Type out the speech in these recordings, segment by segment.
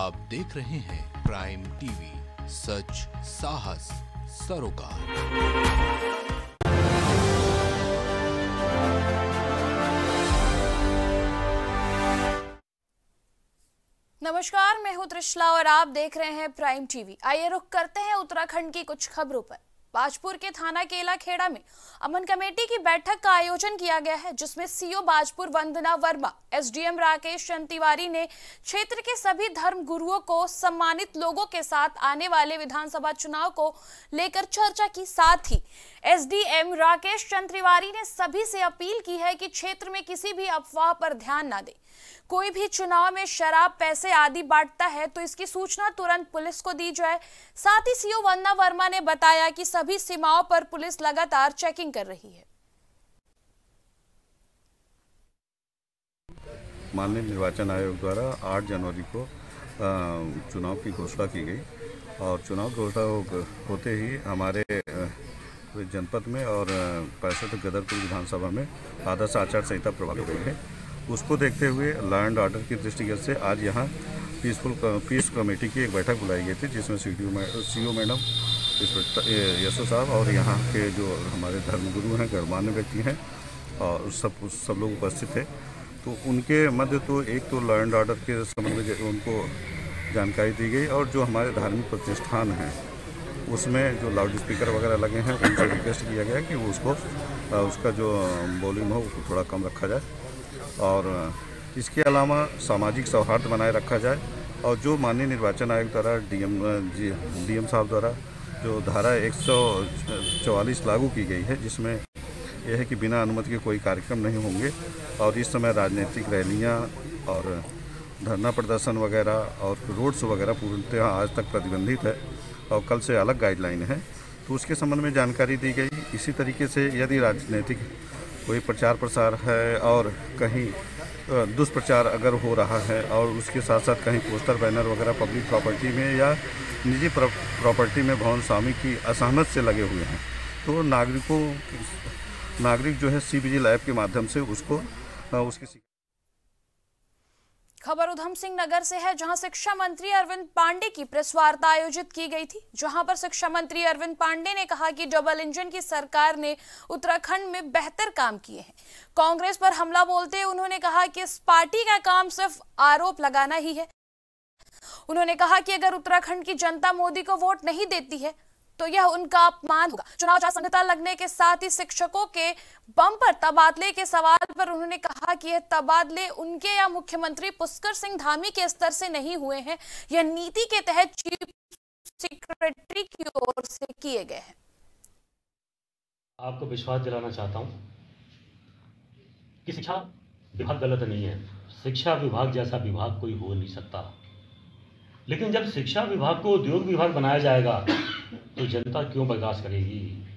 आप देख रहे हैं प्राइम टीवी, सच साहस सरोकार। नमस्कार, मैं हूं त्रिशला और आप देख रहे हैं प्राइम टीवी। आइए रुख करते हैं उत्तराखंड की कुछ खबरों पर। बाजपुर के थाना केला खेड़ा में अमन कमेटी की बैठक का आयोजन किया गया है, जिसमें सीओ बाजपुर वंदना वर्मा, एसडीएम राकेश चंद्र तिवारी ने क्षेत्र के सभी धर्म गुरुओं को सम्मानित लोगों के साथ आने वाले विधानसभा चुनाव को लेकर चर्चा की। साथ ही एसडीएम राकेश चंद्र तिवारी ने सभी से अपील की है कि क्षेत्र में किसी भी अफवाह पर ध्यान न दे। कोई भी चुनाव में शराब, पैसे आदि बांटता है तो इसकी सूचना तुरंत पुलिस को दी जाए। साथ ही सीओ वंदना वर्मा ने बताया कि सभी सीमाओं पर पुलिस लगातार चेकिंग कर रही है। माननीय निर्वाचन आयोग द्वारा 8 जनवरी को चुनाव की घोषणा की गई और चुनाव घोषणा होते ही हमारे जनपद में और 65 गदरपुर विधानसभा में आदर्श आचार संहिता प्रभावित हुई है। उसको देखते हुए लॉ एंड ऑर्डर की दृष्टिगत से आज यहाँ पीस कमेटी की एक बैठक बुलाई गई थी, जिसमें सीओ मैडम, यशो साहब और यहाँ के जो हमारे धर्मगुरु हैं, गणमान्य व्यक्ति हैं और सब लोग उपस्थित थे। तो उनके मध्य तो एक तो लॉ एंड ऑर्डर के संबंध में उनको जानकारी दी गई और जो हमारे धार्मिक प्रतिष्ठान हैं उसमें जो लाउड स्पीकर वगैरह लगे हैं उनसे रिक्वेस्ट किया गया कि उसका जो वॉल्यूम हो वो थोड़ा कम रखा जाए और इसके अलावा सामाजिक सौहार्द बनाए रखा जाए। और जो माननीय निर्वाचन आयोग द्वारा डीएम साहब द्वारा जो धारा 144 लागू की गई है, जिसमें यह है कि बिना अनुमति के कोई कार्यक्रम नहीं होंगे और इस समय राजनीतिक रैलियां और धरना प्रदर्शन वगैरह और रोड शो वगैरह पूर्णतः आज तक प्रतिबंधित है और कल से अलग गाइडलाइन है, तो उसके संबंध में जानकारी दी गई। इसी तरीके से यदि राजनीतिक कोई प्रचार प्रसार है और कहीं दुष्प्रचार अगर हो रहा है और उसके साथ साथ कहीं पोस्टर बैनर वगैरह पब्लिक प्रॉपर्टी में या निजी प्रॉपर्टी में भवन स्वामी की असहमत से लगे हुए हैं, तो नागरिक जो है CVGIL ऐप के माध्यम से उसकी खबर उधम सिंह नगर से है, जहां शिक्षा मंत्री अरविंद पांडे की प्रेस वार्ता आयोजित की गई थी, जहां पर शिक्षा मंत्री अरविंद पांडे ने कहा कि डबल इंजन की सरकार ने उत्तराखंड में बेहतर काम किए हैं। कांग्रेस पर हमला बोलते हुए उन्होंने कहा कि इस पार्टी का काम सिर्फ आरोप लगाना ही है। उन्होंने कहा कि अगर उत्तराखंड की जनता मोदी को वोट नहीं देती है तो यह उनका अपमान होगा। चुनाव आचार संहिता लगने के साथ ही शिक्षकों के बम्पर तबादले के सवाल पर उन्होंने कहा कि यह तबादले उनके या मुख्यमंत्री पुष्कर सिंह धामी के स्तर से नहीं हुए हैं, यह नीति के तहत चीफ सेक्रेटरी की ओर से किए गए हैं। आपको विश्वास दिलाना चाहता हूं कि शिक्षा विभाग गलत नहीं है। शिक्षा विभाग जैसा विभाग कोई हो नहीं सकता, लेकिन जब शिक्षा विभाग को उद्योग विभाग बनाया जाएगा तो जनता क्यों बर्दाश्त करेगी।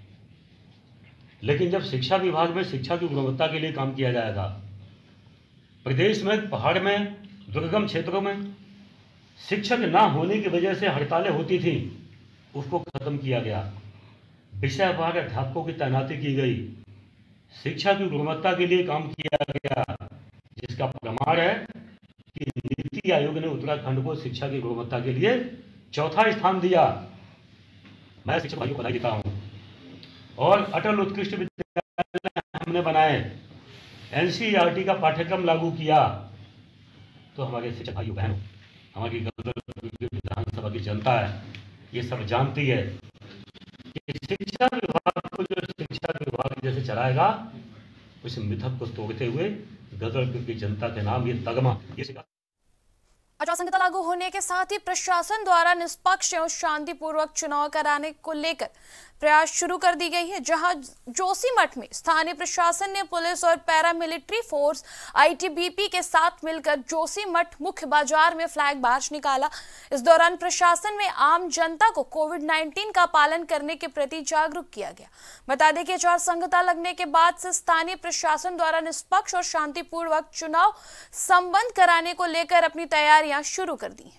लेकिन जब शिक्षा विभाग में शिक्षा की गुणवत्ता के लिए काम किया जाएगा, प्रदेश में पहाड़ में दुर्गम क्षेत्रों में शिक्षक ना होने की वजह से हड़तालें होती थी, उसको खत्म किया गया। विषयवार अध्यापकों की तैनाती की गई, शिक्षा की गुणवत्ता के लिए काम किया गया, जिसका प्रमाण है कि नीति आयोग ने उत्तराखंड को शिक्षा की गुणवत्ता के लिए 4था स्थान दिया। मैं शिक्षक भाइयों को बधाई देता हूं। और अटल उत्कृष्ट विद्यालय हमने बनाए, NCERT का पाठ्यक्रम लागू किया, तो हमारे शिक्षक भाइयों बहनों, हमारी विधानसभा की जनता है, ये सब जानती है कि शिक्षा विभाग को जो शिक्षा विभाग जैसे चलाएगा, उस मिथक को तोड़ते हुए गदरपुर की जनता के नाम ये तगमा आचार संहिता लागू होने के साथ ही प्रशासन द्वारा निष्पक्ष एवं शांतिपूर्वक चुनाव कराने को लेकर प्रयास शुरू कर दी गई है, जहां जोशीमठ में स्थानीय प्रशासन ने पुलिस और पैरामिलिट्री फोर्स ITBP के साथ मिलकर जोशीमठ मुख्य बाजार में फ्लैग मार्च निकाला। इस दौरान प्रशासन में आम जनता को कोविड-19 का पालन करने के प्रति जागरूक किया गया। बता दें कि आचार संहिता लगने के बाद से स्थानीय प्रशासन द्वारा निष्पक्ष और शांतिपूर्वक चुनाव संपन्न कराने को लेकर अपनी तैयारियां शुरू कर दी हैं।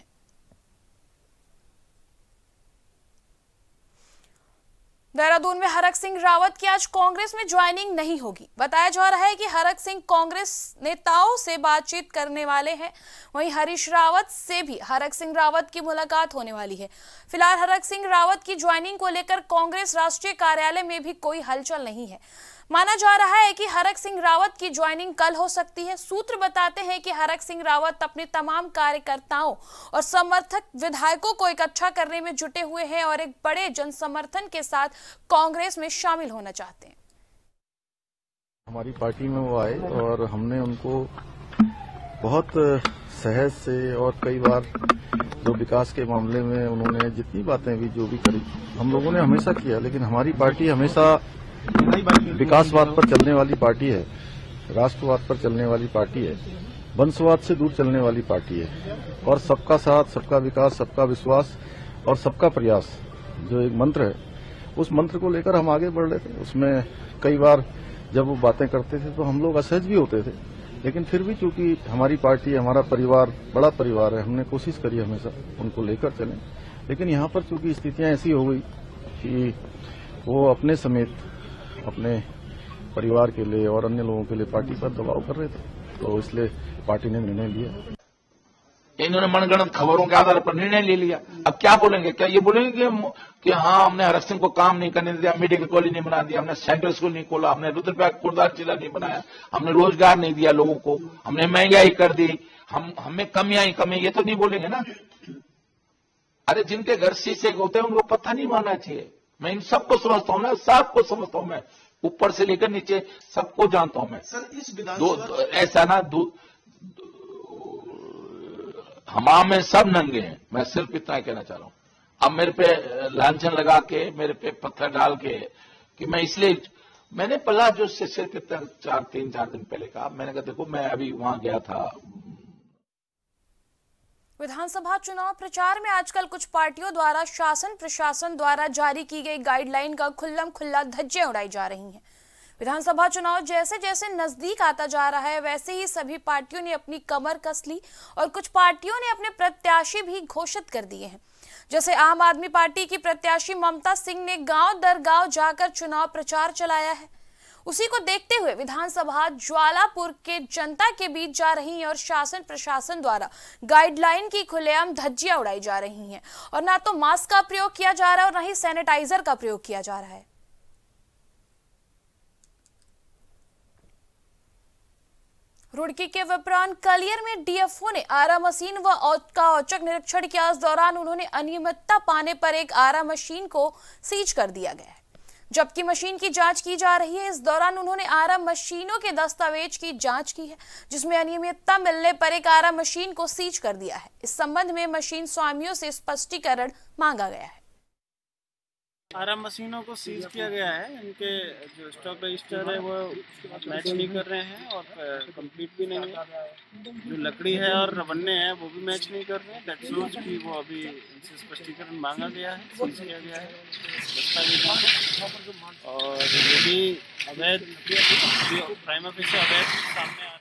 देहरादून में हरक सिंह रावत की आज कांग्रेस में ज्वाइनिंग नहीं होगी। बताया जा रहा है कि हरक सिंह कांग्रेस नेताओं से बातचीत करने वाले हैं। वहीं हरीश रावत से भी हरक सिंह रावत की मुलाकात होने वाली है। फिलहाल हरक सिंह रावत की ज्वाइनिंग को लेकर कांग्रेस राष्ट्रीय कार्यालय में भी कोई हलचल नहीं है। माना जा रहा है कि हरक सिंह रावत की ज्वाइनिंग कल हो सकती है। सूत्र बताते हैं कि हरक सिंह रावत अपने तमाम कार्यकर्ताओं और समर्थक विधायकों को इकट्ठा करने में जुटे हुए हैं और एक बड़े जनसमर्थन के साथ कांग्रेस में शामिल होना चाहते हैं। हमारी पार्टी में वो आए और हमने उनको बहुत सहज से और कई बार जो विकास के मामले में उन्होंने जितनी बातें भी जो भी करी हम लोगों ने हमेशा किया, लेकिन हमारी पार्टी हमेशा विकासवाद पर चलने वाली पार्टी है, राष्ट्रवाद पर चलने वाली पार्टी है, वंशवाद से दूर चलने वाली पार्टी है और सबका साथ, सबका विकास, सबका विश्वास और सबका प्रयास जो एक मंत्र है, उस मंत्र को लेकर हम आगे बढ़ रहे थे। उसमें कई बार जब वो बातें करते थे तो हम लोग असहज भी होते थे, लेकिन फिर भी चूंकि हमारी पार्टी, हमारा परिवार बड़ा परिवार है, हमने कोशिश करी हमेशा उनको लेकर चलें। लेकिन यहाँ पर चूंकि स्थितियां ऐसी हो गई कि वो अपने समेत अपने परिवार के लिए और अन्य लोगों के लिए पार्टी पर दबाव कर रहे थे, तो इसलिए पार्टी ने निर्णय लिया। इन्होंने मनगढ़ंत खबरों के आधार पर निर्णय ले लिया। अब क्या बोलेंगे? क्या ये बोलेंगे कि हाँ हमने हरक सिंह को काम नहीं करने दिया, मेडिकल कॉलेज नहीं बना दिया, हमने सेंट्रल स्कूल नहीं खोला, हमने रुद्रप्रयाग खुर्दार जिला नहीं बनाया, हमने रोजगार नहीं दिया लोगों को, हमने महंगाई कर दी, हमें कमियां कमी, ये तो नहीं बोलेंगे ना। अरे जिनके घर शीशे होते हैं उनको पता नहीं मानना चाहिए। मैं इन सबको समझता हूँ ना, सबको समझता हूँ मैं, ऊपर से लेकर नीचे सबको जानता हूँ मैं। सर इस ऐसा ना हमाम में सब नंगे हैं। मैं सिर्फ इतना कहना चाह रहा हूँ। अब मेरे पे लांछन लगा के, मेरे पे पत्थर डाल के कि मैं इसलिए मैंने पला जो सिर्फ इतना 3-4 दिन पहले कहा, मैंने कहा देखो मैं अभी वहां गया था। विधानसभा चुनाव प्रचार में आजकल कुछ पार्टियों द्वारा शासन प्रशासन द्वारा जारी की गई गाइडलाइन का खुल्लम खुल्ला धज्जियां उड़ाई जा रही हैं। विधानसभा चुनाव जैसे जैसे नजदीक आता जा रहा है, वैसे ही सभी पार्टियों ने अपनी कमर कस ली और कुछ पार्टियों ने अपने प्रत्याशी भी घोषित कर दिए हैं। जैसे आम आदमी पार्टी की प्रत्याशी ममता सिंह ने गांव दर गांव जाकर चुनाव प्रचार चलाया है। उसी को देखते हुए विधानसभा ज्वालापुर के जनता के बीच जा रही है और शासन प्रशासन द्वारा गाइडलाइन की खुलेआम धज्जियां उड़ाई जा रही हैं और ना तो मास्क का प्रयोग किया जा रहा है और ना ही सैनिटाइजर का प्रयोग किया जा रहा है। रुड़की के विप्रान कलियर में डीएफओ ने आरा मशीन का औचक निरीक्षण किया। इस दौरान उन्होंने अनियमितता पाने पर एक आरा मशीन को सीज कर दिया गया है, जबकि मशीन की जांच की जा रही है। इस दौरान उन्होंने आरा मशीनों के दस्तावेज की जांच की है, जिसमें अनियमितता मिलने पर एक आरा मशीन को सीज कर दिया है। इस संबंध में मशीन स्वामियों से स्पष्टीकरण मांगा गया है। आरा मशीनों को सीज किया गया है। इनके जो स्टॉक रजिस्टर है वो मैच नहीं कर रहे हैं और कंप्लीट भी नहीं है। जो लकड़ी है और रवन्ने हैं वो भी मैच नहीं कर रहे हैं। दैट शोज की वो अभी इनसे स्पष्टीकरण मांगा गया है, सीज किया गया है दस्तावेज। और ये भी अवैध प्राइमा फेसी अवैध सामने आ रहा है।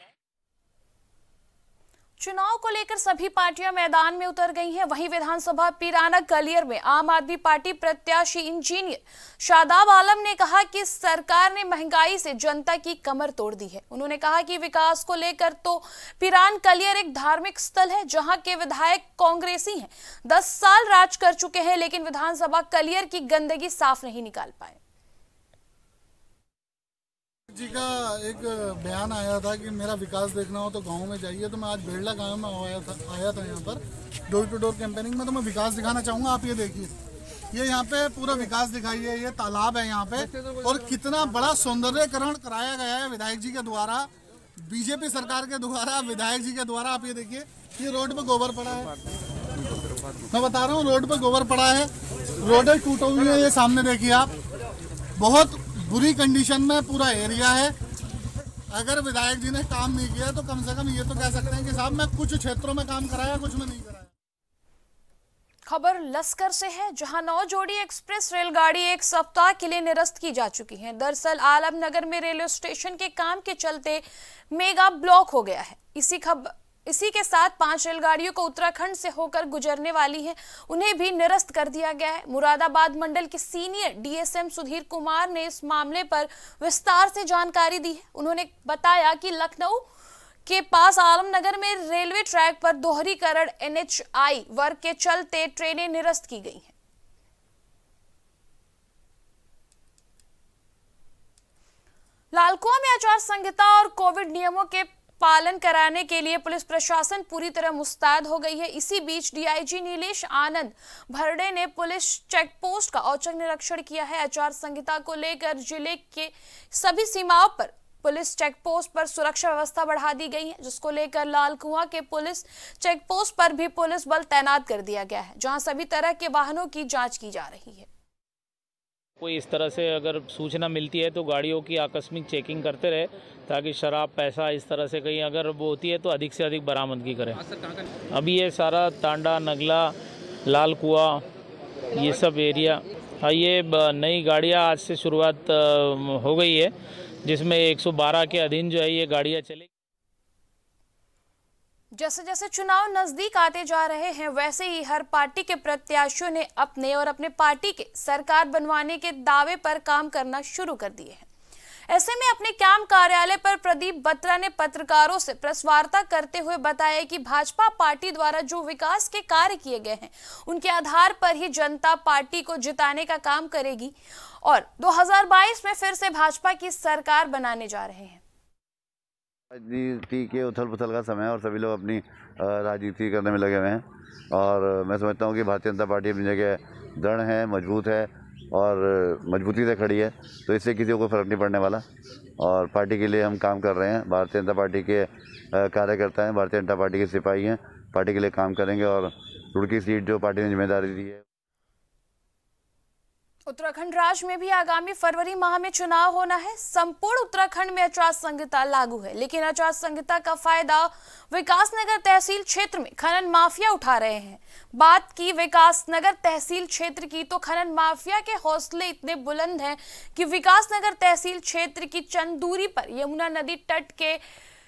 चुनाव को लेकर सभी पार्टियां मैदान में उतर गई हैं। वहीं विधानसभा पिराना कलियर में आम आदमी पार्टी प्रत्याशी इंजीनियर शादाब आलम ने कहा कि सरकार ने महंगाई से जनता की कमर तोड़ दी है। उन्होंने कहा कि विकास को लेकर तो पिरान कलियर एक धार्मिक स्थल है, जहां के विधायक कांग्रेसी हैं। 10 साल राज कर चुके हैं, लेकिन विधानसभा कलियर की गंदगी साफ नहीं निकाल पाए। जी का एक बयान आया था कि मेरा विकास देखना हो तो गांव में जाइए, तो मैं आज बेड़ला गांव में आया था यहाँ पर डोर टू डोर कैंपेनिंग में। तो मैं विकास दिखाना चाहूँगा। आप ये देखिए, ये यहाँ पे पूरा विकास दिखाइए। ये तालाब है यहाँ पे और कितना बड़ा सौंदर्यकरण कराया गया है विधायक जी के द्वारा, बीजेपी सरकार के द्वारा, विधायक जी के द्वारा। आप ये देखिए, ये रोड पे गोबर पड़ा है। मैं बता रहा हूँ, रोड पे गोबर पड़ा है, रोडें टूटी हुई है। ये सामने देखिए आप, बहुत बुरी कंडीशन में पूरा एरिया है। अगर विधायक जी ने काम नहीं किया तो कम से कम ये तो कह सकते हैं कि साहब मैं कुछ क्षेत्रों में काम कराया, कुछ में नहीं कराया। खबर लस्कर से है, जहां 9 जोड़ी एक्सप्रेस रेलगाड़ी एक सप्ताह के लिए निरस्त की जा चुकी है। दरअसल आलमनगर में रेलवे स्टेशन के काम के चलते मेगा ब्लॉक हो गया है। इसी के साथ 5 रेलगाड़ियों को उत्तराखंड से होकर गुजरने वाली हैं, उन्हें भी निरस्त कर दिया गया है। मुरादाबाद मंडल के सीनियर डीएसएम सुधीर कुमार ने इस मामले पर विस्तार से जानकारी दी है। उन्होंने बताया कि लखनऊ के पास आलमनगर में रेलवे ट्रैक पर दोहरीकरण NHI वर्क के चलते ट्रेनें निरस्त की गई हैं। लालकुआं में आचार संहिता और कोविड नियमों के पालन कराने के लिए पुलिस प्रशासन पूरी तरह मुस्तैद हो गई है। इसी बीच डीआईजी नीलेश आनंद भरड़े ने पुलिस चेक पोस्ट का औचक निरीक्षण किया है। आचार संहिता को लेकर जिले के सभी सीमाओं पर पुलिस चेक पोस्ट पर सुरक्षा व्यवस्था बढ़ा दी गई है, जिसको लेकर लालकुआं के पुलिस चेक पोस्ट पर भी पुलिस बल तैनात कर दिया गया है, जहां सभी तरह के वाहनों की जांच की जा रही है। कोई इस तरह से अगर सूचना मिलती है तो गाड़ियों की आकस्मिक चेकिंग करते रहे, ताकि शराब पैसा इस तरह से कहीं अगर वो होती है तो अधिक से अधिक बरामदगी करें। अभी ये सारा तांडा, नगला, लालकुआं ये सब एरिया, ये नई गाड़ियाँ आज से शुरुआत हो गई है, जिसमें 112 के अधीन जो है ये गाड़ियाँ चलेगी। जैसे जैसे चुनाव नजदीक आते जा रहे हैं, वैसे ही हर पार्टी के प्रत्याशियों ने अपने और अपने पार्टी के सरकार बनवाने के दावे पर काम करना शुरू कर दिए हैं। ऐसे में अपने कैंप कार्यालय पर प्रदीप बत्रा ने पत्रकारों से प्रेस वार्ता करते हुए बताया कि भाजपा पार्टी द्वारा जो विकास के कार्य किए गए हैं, उनके आधार पर ही जनता पार्टी को जिताने का काम करेगी और 2022 में फिर से भाजपा की सरकार बनाने जा रहे हैं। राजनीति के उथल पुथल का समय और सभी लोग अपनी राजनीति करने में लगे हुए हैं, और मैं समझता हूँ कि भारतीय जनता पार्टी अपनी जगह दृढ़ है, मजबूत है और मजबूती से खड़ी है, तो इससे किसी को फर्क नहीं पड़ने वाला। और पार्टी के लिए हम काम कर रहे हैं, भारतीय जनता पार्टी के कार्यकर्ता हैं, भारतीय जनता पार्टी के सिपाही हैं, पार्टी के लिए काम करेंगे और रुड़की सीट जो पार्टी ने जिम्मेदारी दी है। उत्तराखंड राज्य में भी आगामी फरवरी माह में चुनाव होना है। संपूर्ण उत्तराखंड में आचार संहिता लागू है, लेकिन आचार संहिता का फायदा विकासनगर तहसील क्षेत्र में खनन माफिया उठा रहे हैं। बात की विकासनगर तहसील क्षेत्र की, तो खनन माफिया के हौसले इतने बुलंद हैं कि विकासनगर तहसील क्षेत्र की चंद दूरी पर यमुना नदी तट के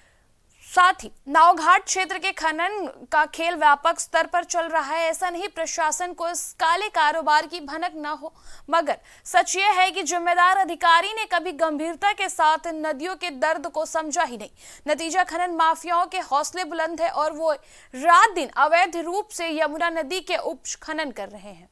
साथ ही नावघाट क्षेत्र के खनन का खेल व्यापक स्तर पर चल रहा है। ऐसा नहीं प्रशासन को इस काले कारोबार की भनक न हो, मगर सच ये है कि जिम्मेदार अधिकारी ने कभी गंभीरता के साथ नदियों के दर्द को समझा ही नहीं। नतीजा खनन माफियाओं के हौसले बुलंद है और वो रात दिन अवैध रूप से यमुना नदी के उप खनन कर रहे हैं।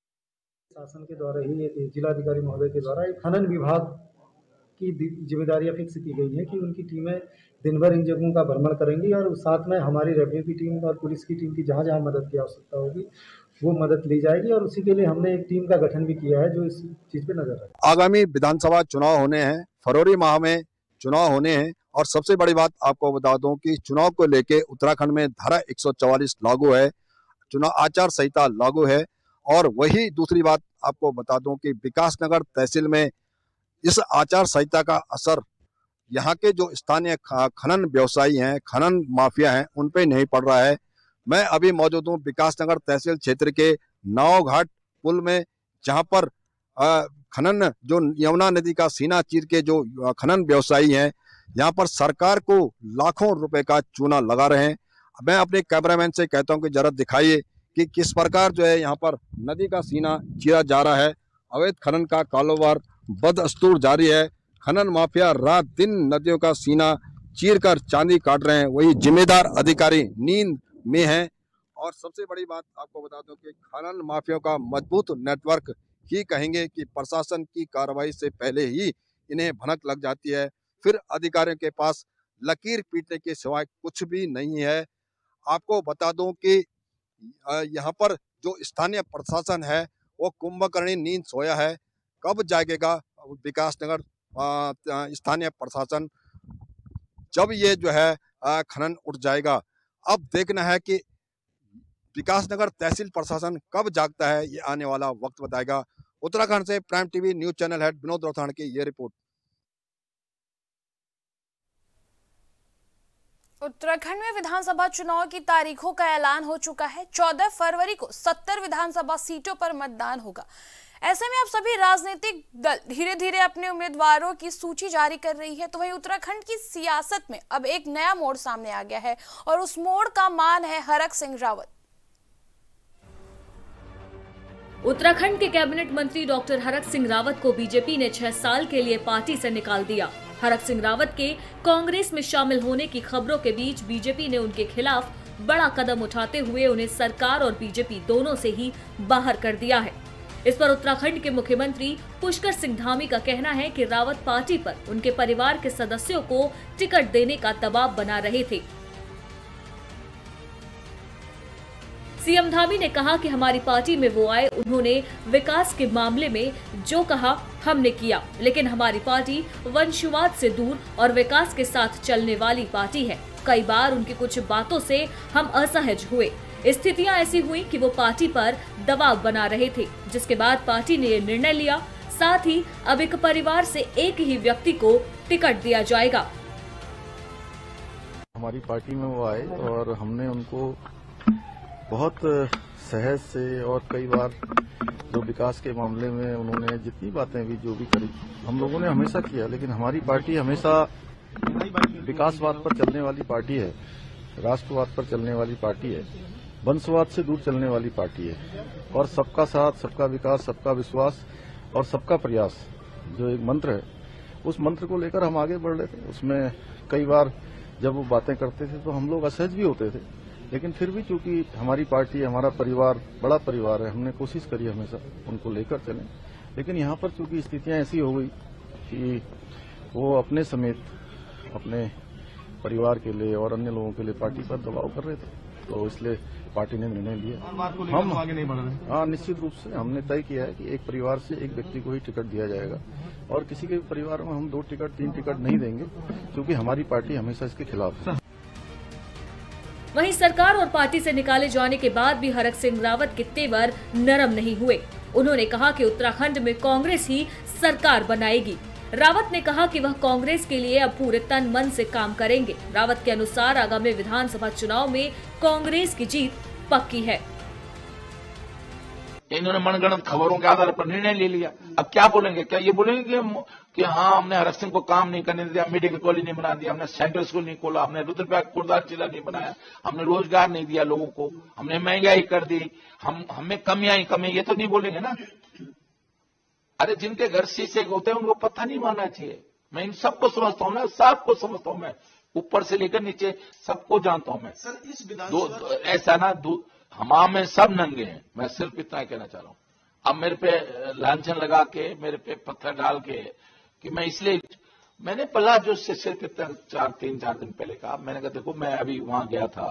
शासन के द्वारा ही जिलाधिकारी महोदय के द्वारा खनन विभाग की जिम्मेदारियां फिक्स की गई है कि उनकी टीमें दिन भर इन जगहों का भ्रमण करेंगी और साथ में हमारी रेवेन्यू की टीम और पुलिस की टीम की जहां जहां मदद की आवश्यकता होगी वो मदद ली जाएगी, और उसी के लिए हमने एक टीम का गठन भी किया है जो इस चीज पे नजर रखे। आगामी विधानसभा चुनाव होने हैं, फरवरी माह में चुनाव होने हैं, और सबसे बड़ी बात आपको बता दूं कि चुनाव को लेके उत्तराखंड में धारा 144 लागू है, चुनाव आचार संहिता लागू है। और वही दूसरी बात आपको बता दूं कि विकासनगर तहसील में इस आचार संहिता का असर यहाँ के जो स्थानीय खनन व्यवसायी हैं, खनन माफिया हैं, उन पे नहीं पड़ रहा है। मैं अभी मौजूद हूँ विकासनगर तहसील क्षेत्र के नावघाट पुल में, जहाँ पर खनन जो यमुना नदी का सीना चीर के जो खनन व्यवसायी हैं, यहाँ पर सरकार को लाखों रुपए का चूना लगा रहे हैं। मैं अपने कैमरामैन से कहता हूँ कि जरा दिखाइए कि किस प्रकार जो है यहाँ पर नदी का सीना चीरा जा रहा है। अवैध खनन का कारोबार बदस्तूर जारी है। खनन माफिया रात दिन नदियों का सीना चीर कर चांदी काट रहे हैं। वही जिम्मेदार अधिकारी नींद में हैं। और सबसे बड़ी बात आपको बता दूं कि खनन माफियाओं का मजबूत नेटवर्क ही कहेंगे कि प्रशासन की कार्रवाई से पहले ही इन्हें भनक लग जाती है, फिर अधिकारियों के पास लकीर पीटने के सिवाय कुछ भी नहीं है। आपको बता दूं कि यहाँ पर जो स्थानीय प्रशासन है वो कुंभकर्णी नींद सोया है। कब जागेगा विकासनगर स्थानीय प्रशासन, जब ये जो है खनन उठ जाएगा। अब देखना है कि विकासनगर तहसील प्रशासन कब जागता है, ये आने वाला वक्त बताएगा। उत्तराखंड से Prime TV news channel head Vinod Rauthan की ये रिपोर्ट। उत्तराखंड में विधानसभा चुनाव की तारीखों का ऐलान हो चुका है। 14 फरवरी को 70 विधानसभा सीटों पर मतदान होगा। ऐसे में अब सभी राजनीतिक दल धीरे धीरे अपने उम्मीदवारों की सूची जारी कर रही है। तो वहीं उत्तराखंड की सियासत में अब एक नया मोड़ सामने आ गया है और उस मोड़ का मान है हरक सिंह रावत। उत्तराखंड के कैबिनेट मंत्री डॉक्टर हरक सिंह रावत को बीजेपी ने 6 साल के लिए पार्टी से निकाल दिया। हरक सिंह रावत के कांग्रेस में शामिल होने की खबरों के बीच बीजेपी ने उनके खिलाफ बड़ा कदम उठाते हुए उन्हें सरकार और बीजेपी दोनों से ही बाहर कर दिया है। इस पर उत्तराखंड के मुख्यमंत्री पुष्कर सिंह धामी का कहना है कि रावत पार्टी पर उनके परिवार के सदस्यों को टिकट देने का दबाव बना रहे थे। सीएम धामी ने कहा कि हमारी पार्टी में वो आए, उन्होंने विकास के मामले में जो कहा हमने किया, लेकिन हमारी पार्टी वंशवाद से दूर और विकास के साथ चलने वाली पार्टी है। कई बार उनकी कुछ बातों से हम असहज हुए। स्थितियां ऐसी हुई कि वो पार्टी पर दबाव बना रहे थे, जिसके बाद पार्टी ने ये निर्णय लिया। साथ ही अब एक परिवार से एक ही व्यक्ति को टिकट दिया जाएगा। हमारी पार्टी में वो आए और हमने उनको बहुत सहज से और कई बार जो विकास के मामले में उन्होंने जितनी बातें भी जो भी करी हम लोगों ने हमेशा किया, लेकिन हमारी पार्टी हमेशा विकासवाद पर चलने वाली पार्टी है, राष्ट्रवाद पर चलने वाली पार्टी है, वंशवाद से दूर चलने वाली पार्टी है और सबका साथ, सबका विकास, सबका विश्वास और सबका प्रयास जो एक मंत्र है, उस मंत्र को लेकर हम आगे बढ़ रहे थे। उसमें कई बार जब वो बातें करते थे तो हम लोग असहज भी होते थे, लेकिन फिर भी चूंकि हमारी पार्टी, हमारा परिवार बड़ा परिवार है, हमने कोशिश करी हमेशा उनको लेकर चलें। लेकिन यहाँ पर चूंकि स्थितियां ऐसी हो गई कि वो अपने समेत अपने परिवार के लिए और अन्य लोगों के लिए पार्टी पर दबाव कर रहे थे, तो इसलिए पार्टी ने निर्णय लिया। हम आगे नहीं बढ़ रहे। हाँ, निश्चित रूप से हमने तय किया है कि एक परिवार से एक व्यक्ति को ही टिकट दिया जाएगा और किसी के परिवार में हम 2 टिकट 3 टिकट नहीं देंगे, क्योंकि हमारी पार्टी हमेशा इसके खिलाफ है। वहीं सरकार और पार्टी से निकाले जाने के बाद भी हरक सिंह रावत के तेवर नरम नहीं हुए। उन्होंने कहा कि उत्तराखंड में कांग्रेस ही सरकार बनाएगी। रावत ने कहा कि वह कांग्रेस के लिए अब पूरे तन मन से काम करेंगे। रावत के अनुसार आगामी विधानसभा चुनाव में कांग्रेस की जीत पक्की है। इन्होंने मनगढ़ंत खबरों के आधार पर निर्णय ले लिया। अब क्या बोलेंगे? क्या ये बोलेंगे कि हाँ, हमने हरक सिंह को काम नहीं करने दिया, मेडिकल कॉलेज नहीं बना दिया, हमने सेंट्रल स्कूल नहीं खोला, हमने रुद्रप्रयाग कुर्दार जिला नहीं बनाया, हमने रोजगार नहीं दिया लोगों को, हमने महंगाई कर दी, हमें कमियां ही कमी, ये तो नहीं बोलेंगे ना। अरे जिनके घर शीशे होते हैं उनको पता नहीं मानना चाहिए। मैं इन सबको समझता हूँ ना, सबको समझता हूँ मैं, ऊपर से लेकर नीचे सबको जानता हूँ मैं। सर, इस ऐसा ना हमाम में सब नंगे हैं, मैं सिर्फ इतना कहना चाह रहा हूँ। अब मेरे पे लांछन लगा के, मेरे पे पत्थर डाल के कि मैं इसलिए, मैंने पहला जो सिर पे 3-4 दिन पहले कहा, मैंने कहा देखो मैं अभी वहां गया था,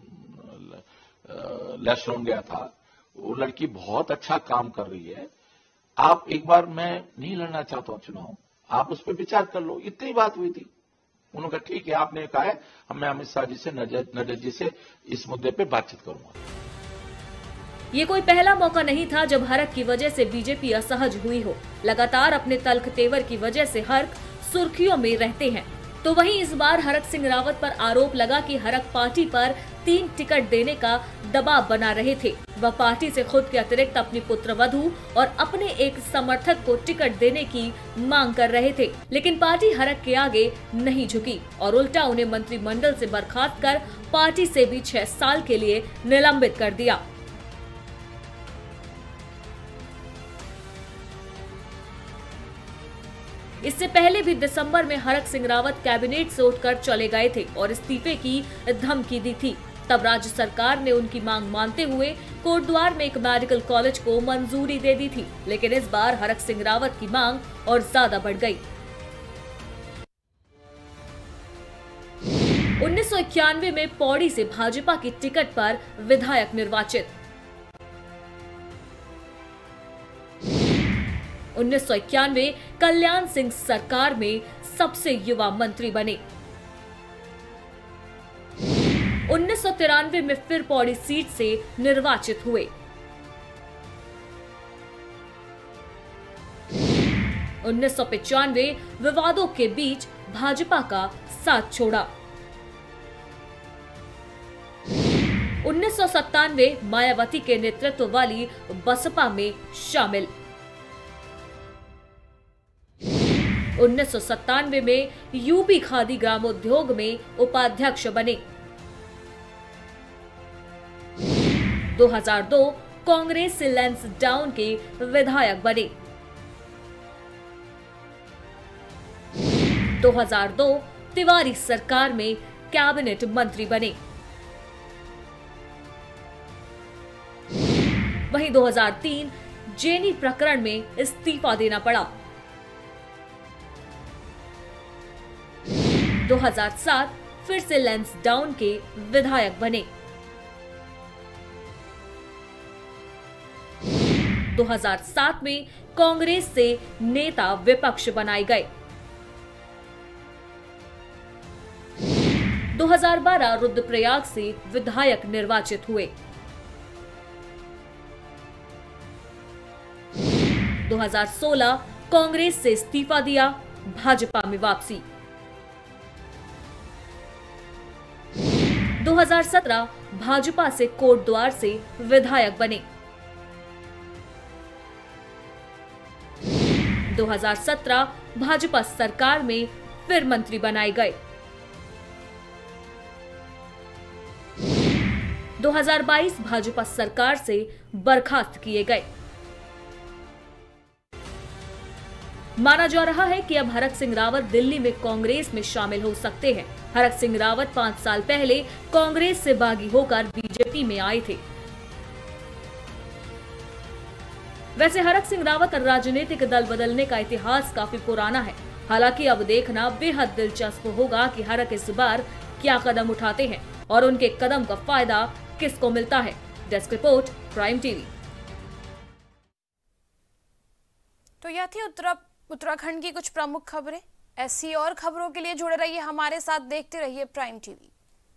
लैशरोन गया था, वो लड़की बहुत अच्छा काम कर रही है, आप एक बार, मैं नहीं लड़ना चाहता हूं चुनाव, आप उस पर विचार कर लो। इतनी बात हुई थी। उन्होंने कहा ठीक है, आपने कहा है, मैं अमित शाह जी से, नड्डा जी से इस मुद्दे पे बातचीत करूंगा। ये कोई पहला मौका नहीं था जब हरक की वजह से बीजेपी असहज हुई हो। लगातार अपने तल्ख तेवर की वजह से हरक सुर्खियों में रहते हैं। तो वहीं इस बार हरक सिंह रावत पर आरोप लगा कि हरक पार्टी पर 3 टिकट देने का दबाव बना रहे थे। वह पार्टी से खुद के अतिरिक्त अपनी पुत्रवधू और अपने एक समर्थक को टिकट देने की मांग कर रहे थे, लेकिन पार्टी हरक के आगे नहीं झुकी और उल्टा उन्हें मंत्रिमंडल से बर्खास्त कर पार्टी से भी 6 साल के लिए निलंबित कर दिया। इससे पहले भी दिसंबर में हरक सिंह रावत कैबिनेट से उठकर चले गए थे और इस्तीफे की धमकी दी थी। तब राज्य सरकार ने उनकी मांग मानते हुए कोटद्वार में एक मेडिकल कॉलेज को मंजूरी दे दी थी, लेकिन इस बार हरक सिंह रावत की मांग और ज्यादा बढ़ गई। 1991 में पौड़ी से भाजपा की टिकट पर विधायक निर्वाचित। 1991 कल्याण सिंह सरकार में सबसे युवा मंत्री बने। 1993 में फिर पौड़ी सीट से निर्वाचित हुए। 1995 विवादों के बीच भाजपा का साथ छोड़ा। 1997 मायावती के नेतृत्व वाली बसपा में शामिल। 1997 में यूपी खादी ग्रामोद्योग में उपाध्यक्ष बने। 2002 कांग्रेस से लैंसडाउन के विधायक बने। 2002 तिवारी सरकार में कैबिनेट मंत्री बने। वहीं 2003 जेनी प्रकरण में इस्तीफा देना पड़ा। 2007 फिर से लैंसडाउन के विधायक बने। 2007 में कांग्रेस से नेता विपक्ष बनाए गए। 2012 रुद्रप्रयाग से विधायक निर्वाचित हुए। 2016 कांग्रेस से इस्तीफा दिया, भाजपा में वापसी। 2017 भाजपा से कोटद्वार से विधायक बने। 2017 भाजपा सरकार में फिर मंत्री बनाए गए। 2022 भाजपा सरकार से बर्खास्त किए गए। माना जा रहा है कि अब हरक सिंह रावत दिल्ली में कांग्रेस में शामिल हो सकते हैं। हरक सिंह रावत 5 साल पहले कांग्रेस से बागी होकर बीजेपी में आए थे। वैसे हरक सिंह रावत और राजनीतिक दल बदलने का इतिहास काफी पुराना है। हालांकि अब देखना बेहद दिलचस्प होगा कि हरक इस बार क्या कदम उठाते हैं और उनके कदम का फायदा किसको मिलता है। Desk report, Prime TV. तो यह थी उत्तराखंड की कुछ प्रमुख खबरें। ऐसी और खबरों के लिए जुड़े रहिए हमारे साथ, देखते रहिए प्राइम टीवी।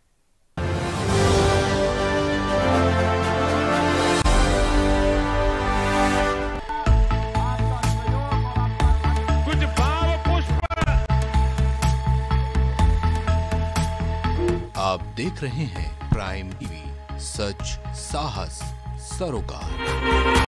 आप देख रहे हैं प्राइम टीवी, सच साहस सरोकार।